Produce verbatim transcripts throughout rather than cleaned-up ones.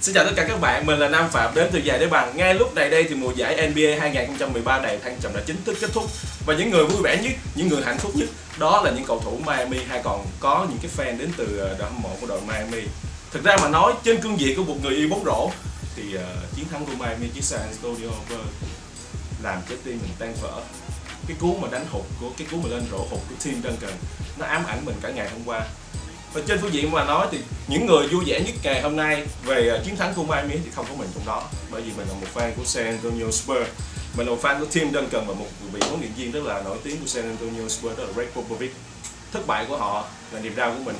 Xin chào tất cả các bạn, mình là Nam Phạm đến từ Dài Để Bằng. Ngay lúc này đây thì mùa giải N B A hai không một ba đầy thăng trầm đã chính thức kết thúc. Và những người vui vẻ nhất, những người hạnh phúc nhất đó là những cầu thủ Miami hay còn có những cái fan đến từ đội hâm mộ của đội Miami. Thực ra mà nói trên cương vị của một người yêu bóng rổ thì uh, chiến thắng của Miami với San Antonio làm trái tim mình tan vỡ. Cái cú mà đánh hụt của cái cú mà lên rổ hụt của Tim Duncan nó ám ảnh mình cả ngày hôm qua. Và trên phương diện mà nói thì những người vui vẻ nhất ngày hôm nay về chiến thắng của Miami thì không có mình trong đó, bởi vì mình là một fan của San Antonio Spurs, mình là một fan của Tim Duncan và một vị huấn luyện viên rất là nổi tiếng của San Antonio Spurs, đó là Greg Popovich. Thất bại của họ là niềm đau của mình,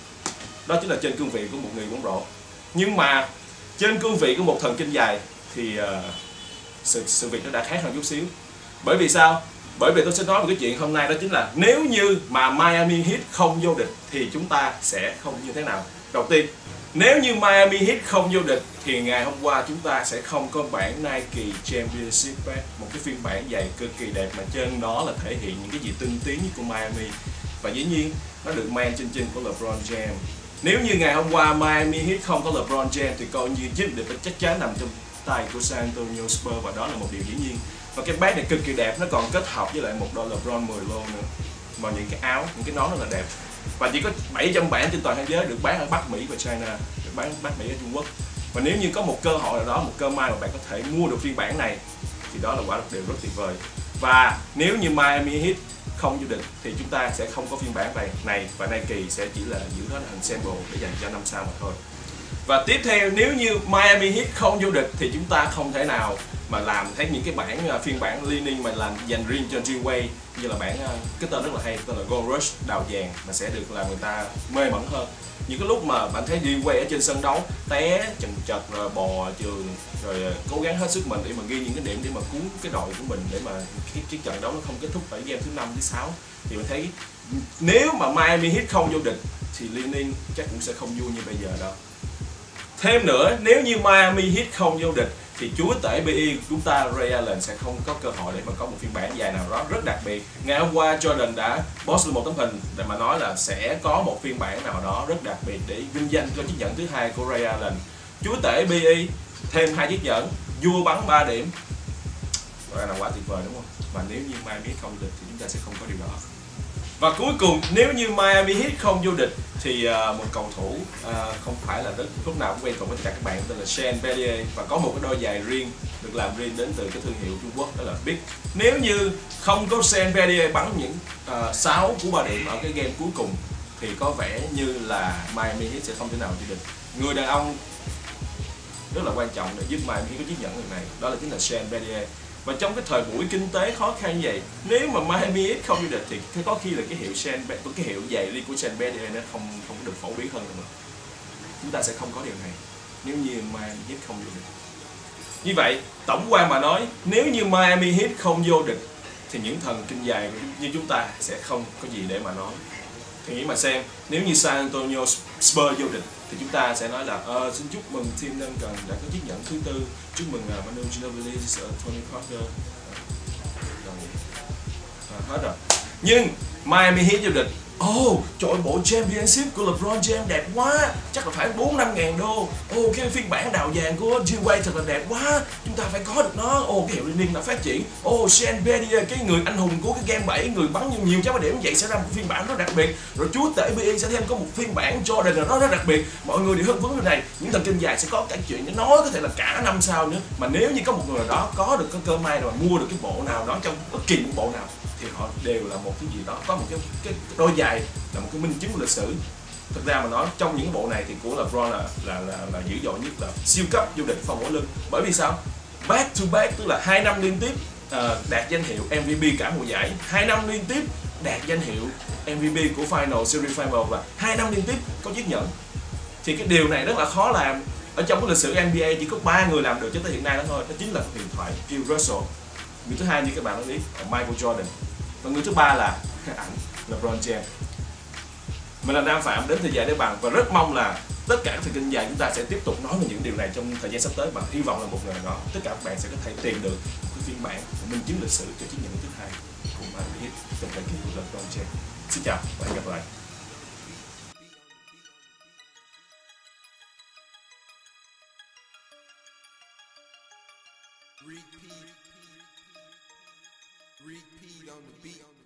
đó chính là trên cương vị của một người bóng rổ. Nhưng mà trên cương vị của một thần kinh dài thì uh, sự sự việc nó đã khác hơn chút xíu. Bởi vì sao? Bởi vì tôi sẽ nói một cái chuyện hôm nay, đó chính là nếu như mà Miami Heat không vô địch thì chúng ta sẽ không như thế nào. Đầu tiên, nếu như Miami Heat không vô địch thì ngày hôm qua chúng ta sẽ không có bản Nike Championship Pack, một cái phiên bản giày cực kỳ đẹp mà trên đó là thể hiện những cái gì tinh tiến nhất của Miami. Và dĩ nhiên nó được mang trên chân của LeBron James. Nếu như ngày hôm qua Miami Heat không có LeBron James thì coi như chiếc địch chắc chắn nằm trong tay của San Antonio Spurs, và đó là một điều dĩ nhiên. Và cái bag này cực kỳ đẹp, nó còn kết hợp với lại một đôi LeBron mười lô nữa, và những cái áo, những cái nón rất là đẹp. Và chỉ có bảy trăm bản trên toàn thế giới được bán ở Bắc Mỹ và China, được bán ở Bắc Mỹ ở Trung Quốc. Và nếu như có một cơ hội nào đó, một cơ may mà bạn có thể mua được phiên bản này thì đó là quả một điều rất tuyệt vời. Và nếu như Miami Heat không vô địch thì chúng ta sẽ không có phiên bản này, này và Nike sẽ chỉ là giữ nó thành sample để dành cho năm sau mà thôi. Và tiếp theo, nếu như Miami Heat không vô địch thì chúng ta không thể nào mà làm thấy những cái bản phiên bản Leaning mà làm dành riêng cho G-Way, như là bản cái tên rất là hay, tên là Gold Rush đào vàng, mà sẽ được làm người ta mê mẩn hơn. Những cái lúc mà bạn thấy G-Way ở trên sân đấu té chần chật rồi bò trường rồi cố gắng hết sức mình để mà ghi những cái điểm để mà cứu cái đội của mình, để mà cái, cái trận đấu nó không kết thúc tại game thứ năm thứ sáu, thì mình thấy nếu mà Miami Heat không vô địch thì Leaning chắc cũng sẽ không vui như bây giờ đâu. Thêm nữa, nếu như Miami Heat không vô địch thì chúa tể bê i của chúng ta Ray Allen sẽ không có cơ hội để mà có một phiên bản dài nào đó rất đặc biệt. Ngày hôm qua Jordan đã post lên một tấm hình để mà nói là sẽ có một phiên bản nào đó rất đặc biệt để vinh danh cho chiếc nhẫn thứ hai của Ray Allen. Chúa tể bê i thêm hai chiếc nhẫn, vua bắn ba điểm, đó là quá tuyệt vời đúng không? Và nếu như Miami Heat không vô địch thì chúng ta sẽ không có điều đó. Và cuối cùng, nếu như Miami Heat không vô địch thì uh, một cầu thủ uh, không phải là rất lúc nào cũng quen thuộc với tất cả các bạn, tên là Shane Battier, và có một cái đôi giày riêng được làm riêng đến từ cái thương hiệu Trung Quốc, đó là Big. Nếu như không có Shane Battier bắn những uh, sáu cú ba điểm ở cái game cuối cùng thì có vẻ như là Miami Heat sẽ không thể nào vô địch. Người đàn ông rất là quan trọng để giúp Miami Heat có chiếc nhẫn lần này, đó là chính là Shane Battier. Và trong cái thời buổi kinh tế khó khăn như vậy, nếu mà Miami Heat không vô địch thì có khi là cái hiệu Shane, cái hiệu giày đi của Shane Battier nó không không được phổ biến hơn nữa. Chúng ta sẽ không có điều này nếu như Miami Heat không vô địch. Như vậy, tổng quan mà nói, nếu như Miami Heat không vô địch thì những thần kinh dài như chúng ta sẽ không có gì để mà nói. Thì nghĩ mà xem, nếu như San Antonio Spurs vô địch thì chúng ta sẽ nói là ờ, xin chúc mừng Tim Duncan đã có chiếc nhẫn thứ tư, chúc mừng uh, Manu Ginobili, Tony Parker, rồi à, hết rồi. Nhưng Miami Heat vô địch, oh, trời ơi, bộ championship của LeBron James đẹp quá, chắc là phải bốn năm ngàn đô. Oh, cái phiên bản đào vàng của G-Way thật là đẹp quá, chúng ta phải có được nó. Oh, cái hiệu Leaning đã phát triển. Oh, Shane Battier, cái người anh hùng của cái game bảy, người bắn nhiều, nhiều trái điểm vậy sẽ ra một phiên bản rất đặc biệt. Rồi chúa tể bê i sẽ thêm có một phiên bản Jordan là nó rất đặc biệt. Mọi người đều hưng phấn điều này. Những thần kinh dài sẽ có cả chuyện để nói có thể là cả năm sau nữa. Mà nếu như có một người nào đó có được cái cơ may mà mua được cái bộ nào đó trong bất kỳ một bộ nào thì họ đều là một cái gì đó, có một cái, cái đôi giày là một cái minh chứng của lịch sử. Thực ra mà nói trong những bộ này thì của LeBron là là là, là dữ dội nhất, là siêu cấp vô địch phòng mổ lưng. Bởi vì sao? Back to back, tức là hai năm liên tiếp uh, đạt danh hiệu em vê pê cả mùa giải, hai năm liên tiếp đạt danh hiệu em vê pê của Final Series Final, và hai năm liên tiếp có chiếc nhẫn. Thì cái điều này rất là khó làm. Ở trong cái lịch sử N B A chỉ có ba người làm được cho tới hiện nay đó thôi, đó chính là huyền thoại Bill Russell. Người thứ hai như các bạn đã biết là Michael Jordan, và người thứ ba là ảnh LeBron James. Mình là Nam Phạm đến từ Dài Để Bằng, và rất mong là tất cả các thần kinh dài chúng ta sẽ tiếp tục nói về những điều này trong thời gian sắp tới, và hy vọng là một ngày nào đó tất cả các bạn sẽ có thể tìm được một cái phiên bản minh chứng lịch sử cho chiếc nhẫn thứ hai cùng Miami Heat trong thời kỳ của LeBron James. Xin chào và hẹn gặp lại. Repeat. Repeat on the beat.